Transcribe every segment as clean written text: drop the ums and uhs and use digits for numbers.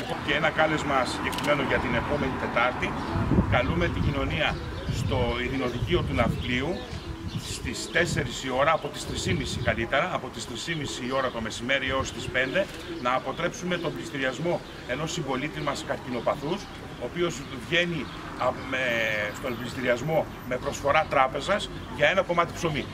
Και ένα κάλεσμα συγκεκριμένο για την επόμενη Τετάρτη. Καλούμε την κοινωνία στο ειρηνοδικείο του Ναυπλίου στις 4 η ώρα, από τις 3.30 καλύτερα, από τις 3.30 η ώρα το μεσημέρι έως τις 5, να αποτρέψουμε τον πληστηριασμό ενός συμπολίτη μας καρκινοπαθούς, ο οποίος βγαίνει στον πληστηριασμό με προσφορά τράπεζας για ένα κομμάτι ψωμί.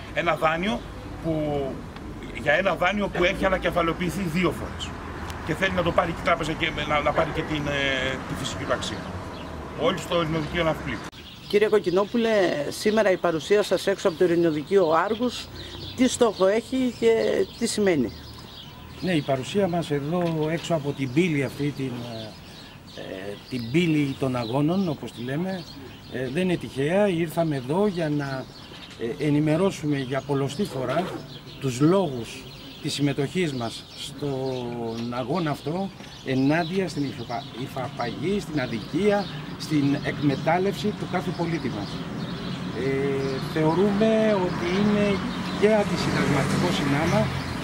Για ένα δάνειο που έχει ανακεφαλοποιηθεί 2 φορές. Και θέλει να το πάρει και η τράπεζα και να πάρει και τη φυσική του αξία. Όλοι στο ειρηνοδικείο Ναυπλίου. Κύριε Κοκκινόπουλε, σήμερα η παρουσία σας έξω από το ειρηνοδικείο Άργους, τι στόχο έχει και τι σημαίνει? Ναι, η παρουσία μας εδώ έξω από την πύλη αυτή, την πύλη των αγώνων, όπως τη λέμε, δεν είναι τυχαία. Ήρθαμε εδώ για να ενημερώσουμε για πολλοστή φορά τους λόγους της συμμετοχής μας στον αγώνα αυτό ενάντια στην υφαπαγή, στην αδικία, στην εκμετάλλευση του κάθε πολίτη μας. Θεωρούμε ότι είναι και αντισυνταγματικό συνάμα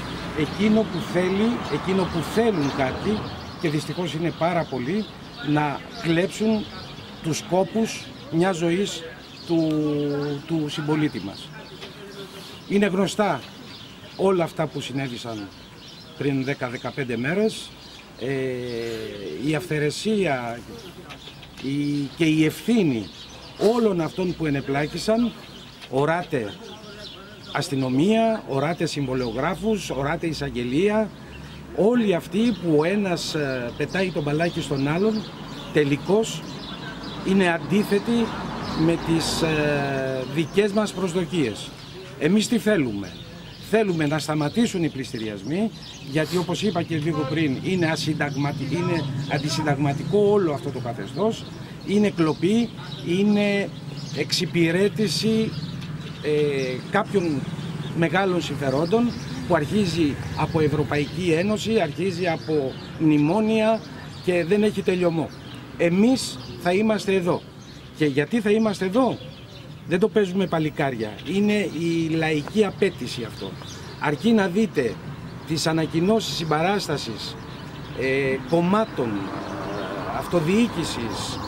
εκείνο που θέλουν κάτι, και δυστυχώς είναι πάρα πολλοί, να κλέψουν τους κόπους μιας ζωής του συμπολίτη μας. Είναι γνωστά όλα αυτά που συνέβησαν πριν 10-15 μέρες. Η αυθαιρεσία και η ευθύνη όλων αυτών που ενεπλάκησαν, οράτε αστυνομία, οράτε συμβολιογράφους, οράτε εισαγγελία, όλοι αυτοί που ο ένας πετάει το μπαλάκι στον άλλον, τελικώς είναι αντίθετοι με τις δικές μας προσδοκίες. Εμείς τι θέλουμε? Θέλουμε να σταματήσουν οι πληστηριασμοί, γιατί όπως είπα και λίγο πριν, είναι αντισυνταγματικό όλο αυτό το καθεστώς, είναι κλοπή, είναι εξυπηρέτηση κάποιων μεγάλων συμφερόντων που αρχίζει από Ευρωπαϊκή Ένωση, αρχίζει από μνημόνια και δεν έχει τελειωμό. Εμείς θα είμαστε εδώ. Και γιατί θα είμαστε εδώ? Δεν το παίζουμε παλικάρια. Είναι η λαϊκή απέτηση αυτό. Αρκεί να δείτε τις ανακοινώσεις συμπαράστασης κομμάτων, αυτοδιοίκησης,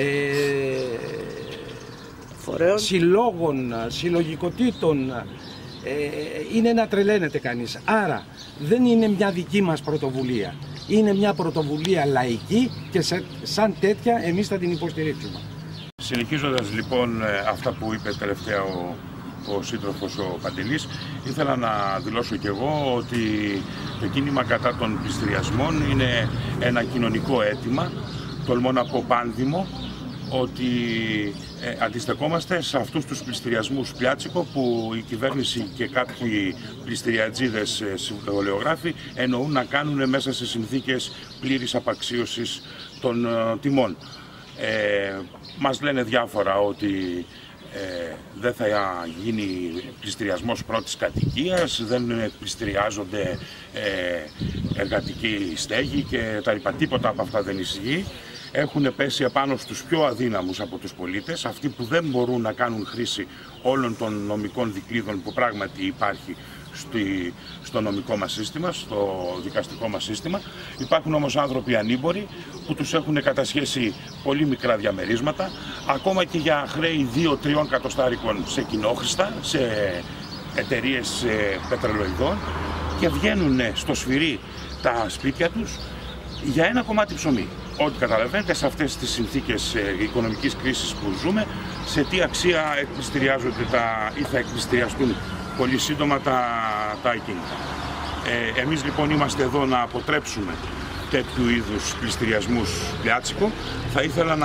συλλόγων, συλλογικοτήτων. Είναι να τρελαίνεται κανείς. Άρα δεν είναι μια δική μας πρωτοβουλία. Είναι μια πρωτοβουλία λαϊκή και σαν τέτοια εμείς θα την υποστηρίξουμε. Συνεχίζοντας λοιπόν αυτά που είπε τελευταία ο σύντροφος ο Παντελής, ήθελα να δηλώσω και εγώ ότι το κίνημα κατά των πληστηριασμών είναι ένα κοινωνικό αίτημα, τολμώ να πω πάνδημο, ότι αντιστεκόμαστε σε αυτούς τους πληστηριασμούς πλιάτσικο που η κυβέρνηση και κάποιοι πληστηριατζίδες συμβολιογράφοι εννοούν να κάνουν μέσα σε συνθήκες πλήρης απαξίωσης των τιμών. Μας λένε διάφορα ότι δεν θα γίνει πληστηριασμός πρώτης κατοικίας, δεν πληστηριάζονται εργατικοί στέγοι και τα λοιπά. Τίποτα από αυτά δεν ισχύει. Έχουν πέσει επάνω στους πιο αδύναμους από τους πολίτες, αυτοί που δεν μπορούν να κάνουν χρήση όλων των νομικών δικλείδων που πράγματι υπάρχει στο νομικό μας σύστημα, στο δικαστικό μας σύστημα. Υπάρχουν όμως άνθρωποι ανήμποροι που τους έχουν κατασχέσει πολύ μικρά διαμερίσματα, ακόμα και για χρέη 2-3 εκατοστάρικων σε κοινόχρηστα, σε εταιρείες πετρελοειδών, και βγαίνουν στο σφυρί τα σπίτια τους για ένα κομμάτι ψωμί. Ό,τι καταλαβαίνετε, σε αυτές τις συνθήκες οικονομικής κρίσης που ζούμε, σε τι αξία εκπληστηριάζονται ή θα εκπληστηριαστούν πολύ σύντομα τα ακίνητα. Εμείς λοιπόν είμαστε εδώ να αποτρέψουμε τέτοιου είδους πληστηριασμούς πλιάτσικο. Θα ήθελα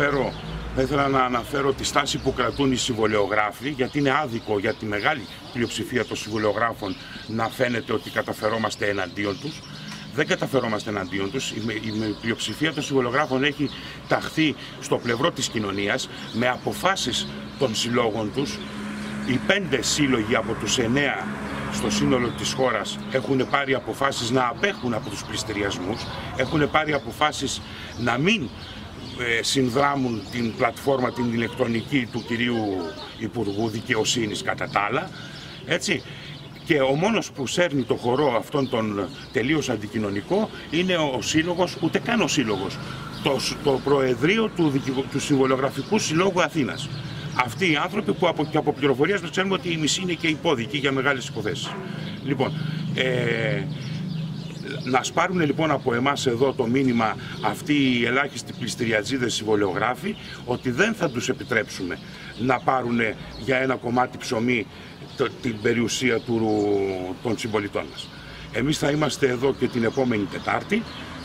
να αναφέρω τη στάση που κρατούν οι συμβολιογράφοι, γιατί είναι άδικο για τη μεγάλη πλειοψηφία των συμβολιογράφων να φαίνεται ότι καταφερόμαστε εναντίον τους. Δεν καταφερόμαστε εναντίον τους. Η πλειοψηφία των συμβολιογράφων έχει ταχθεί στο πλευρό της κοινωνίας με αποφάσεις των συλλόγων τους. Οι 5 σύλλογοι από τους 9 στο σύνολο της χώρας έχουν πάρει αποφάσεις να απέχουν από τους πληστηριασμούς, έχουν πάρει αποφάσεις να μην συνδράμουν την πλατφόρμα την ηλεκτρονική του κυρίου Υπουργού Δικαιοσύνης κατά τα άλλα, έτσι. Και ο μόνος που σέρνει το χορό αυτόν τον τελείως αντικοινωνικό είναι ο σύλλογος, ούτε καν ο σύλλογος, το Προεδρείο του Συμβολογραφικού Συλλόγου Αθήνας. Αυτοί οι άνθρωποι που από πληροφορίες μας ξέρουμε ότι οι μισοί είναι και υπόδικοι για μεγάλες υποθέσεις. Λοιπόν, να σπάρουν λοιπόν από εμάς εδώ το μήνυμα αυτοί οι ελάχιστοι πληστηριατζίδες συμβολιογράφοι ότι δεν θα τους επιτρέψουμε να πάρουν για ένα κομμάτι ψωμί την περιουσία των συμπολιτών μας. Εμείς θα είμαστε εδώ και την επόμενη Τετάρτη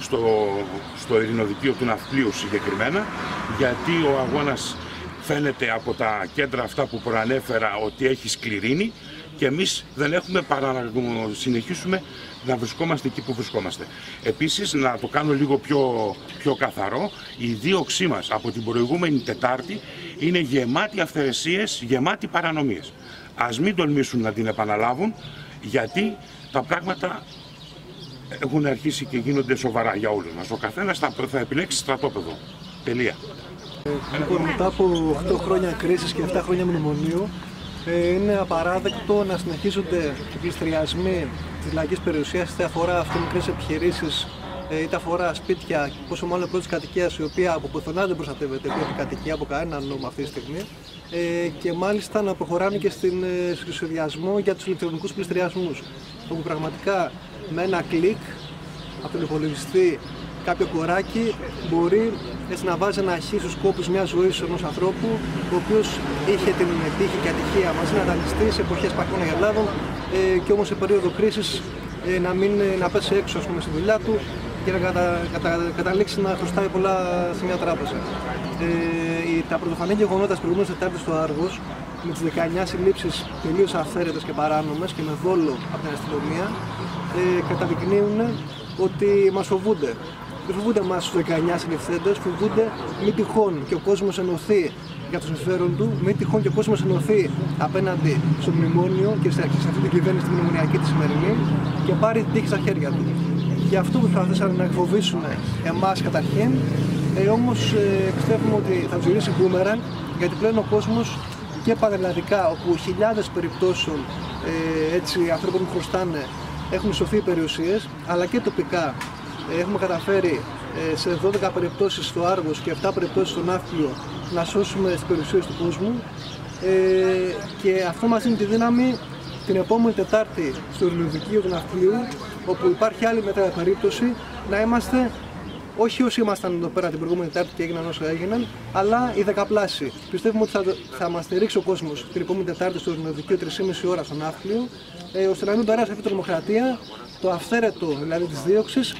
στο Ειρηνοδικείο του Ναυπλίου συγκεκριμένα, γιατί ο αγώνας φαίνεται από τα κέντρα αυτά που προανέφερα ότι έχει σκληρύνει και εμείς δεν έχουμε παρά να συνεχίσουμε να βρισκόμαστε εκεί που βρισκόμαστε. Επίσης, να το κάνω λίγο πιο καθαρό, η δίωξή μας από την προηγούμενη Τετάρτη είναι γεμάτη αυθαιρεσίες, γεμάτη παρανομίες. Ας μην τολμήσουν να την επαναλάβουν, γιατί τα πράγματα έχουν αρχίσει και γίνονται σοβαρά για όλους μας. Ο καθένας θα επιλέξει στρατόπεδο. Τελεία. Λοιπόν, μετά από 8 χρόνια κρίσης και 7 χρόνια μνημονίου, είναι απαράδεκτο να συνεχίζονται οι πληστηριασμοί της λαϊκής περιουσίας, είτε αφορά αυτομικρές επιχειρήσεις, είτε αφορά σπίτια, πόσο μάλλον πρώτης κατοικίας, η οποία από πουθενά δεν προστατεύεται η πρώτη κατοικία από κανένα νόμο αυτή τη στιγμή, και μάλιστα να προχωράμε και στο σχεδιασμό για τους ηλεκτρονικούς πληστηριασμούς, όπου πραγματικά με ένα κλικ από τον υπολογιστή κάποιο κοράκι μπορεί έτσι να βάζει ένα χ στους κόπους μιας ζωής ενός ανθρώπου, ο οποίος είχε την τύχη και ατυχία μαζί να δανειστεί σε εποχές παχών αγελάδων, και όμως σε περίοδο κρίσης να πέσει έξω, ας πούμε, στη δουλειά του και να καταλήξει να χρωστάει πολλά σε μια τράπεζα. Τα πρωτοφανή γεγονότα της προηγούμενης Τετάρτης στο Άργος, με τις 19 συλλήψεις τελείως αυθαίρετες και παράνομες και με δόλο από την αστυνομία, καταδεικνύουν ότι μας φοβούνται. Δεν φοβούνται εμάς τους 19 συλληφθέντες, φοβούνται μη τυχόν και ο κόσμος ενωθεί για το συμφέρον του, μη τυχόν και ο κόσμος ενωθεί απέναντι στο μνημόνιο και σε αυτή την κυβέρνηση τη μνημονιακή τη σημερινή και πάρει την τύχη στα χέρια του. Γι' αυτό προσπαθήσαν να εκφοβήσουν εμάς καταρχήν, όμως πιστεύουμε ότι θα τους γυρίσει μπούμεραν, γιατί πλέον ο κόσμος και πανελλαδικά, όπου χιλιάδες περιπτώσεων ανθρώπων που χρωστάνε έχουν σωθεί περιουσίες, αλλά και τοπικά έχουμε καταφέρει σε 12 περιπτώσεις στο Άργος και 7 περιπτώσεις στο Ναύπλιο να σώσουμε τις περιουσίες του κόσμου, και αυτό μας δίνει τη δύναμη την επόμενη Τετάρτη στο Ειρηνοδικείο του Ναυπλίου, όπου υπάρχει άλλη μετά περίπτωση, να είμαστε όχι όσοι ήμασταν εδώ πέρα την προηγούμενη Τετάρτη και έγιναν όσα έγιναν, αλλά οι δεκαπλάσιοι. Πιστεύουμε ότι θα μας στηρίξει ο κόσμος την επόμενη Τετάρτη στο Ειρηνοδικείο 3,5 ώρα στο Ναύπλιο, ώστε να μην περάσει αυτή η τρομοκρατία, το αυθαίρετο δηλαδή της δίωξης,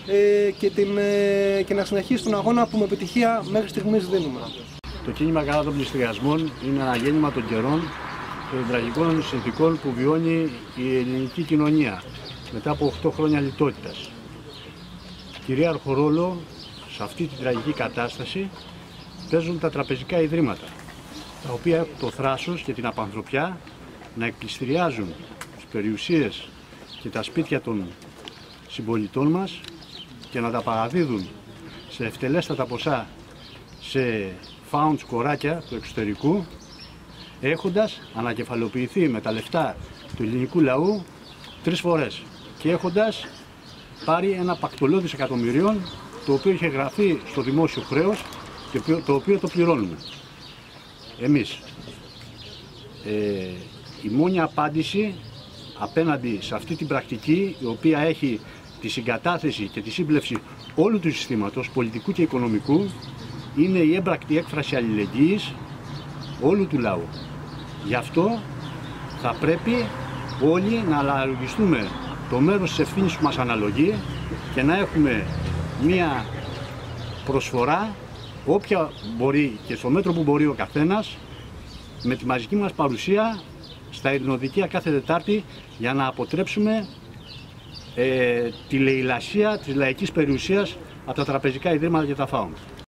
και να συνεχίσει τον αγώνα που με επιτυχία μέχρι στιγμής δίνουμε. Το κίνημα κατά των πληστηριασμών είναι ένα γέννημα των καιρών και των τραγικών συνθηκών που βιώνει η ελληνική κοινωνία μετά από 8 χρόνια λιτότητας. Κυρίαρχο ρόλο σε αυτή την τραγική κατάσταση παίζουν τα τραπεζικά ιδρύματα, τα οποία έχουν το θράσος και την απανθρωπιά να εκπληστηριάζουν τις περιουσίες και τα σπίτια των συμπολιτών μας και να τα παραδίδουν σε ευτελέστατα ποσά σε founds κοράκια του εξωτερικού, έχοντας ανακεφαλοποιηθεί με τα λεφτά του ελληνικού λαού 3 φορές και έχοντας πάρει ένα πακτολό δισεκατομμυρίων, το οποίο είχε γραφεί στο δημόσιο χρέος και το οποίο το πληρώνουμε εμείς. Η μόνη απάντηση απέναντι σε αυτή την πρακτική, η οποία έχει τη συγκατάθεση και τη σύμπλευση όλου του συστήματος, πολιτικού και οικονομικού, είναι η έμπρακτη έκφραση αλληλεγγύης όλου του λαού. Γι' αυτό θα πρέπει όλοι να αναλογιστούμε το μέρος της ευθύνης που μας αναλογεί και να έχουμε μία προσφορά όποια μπορεί και στο μέτρο που μπορεί ο καθένας, με τη μαζική μας παρουσία στα Ειρηνοδικεία κάθε Τετάρτη, για να αποτρέψουμε τη λαιλασία της λαϊκής περιουσίας από τα τραπεζικά ιδρύματα και τα found.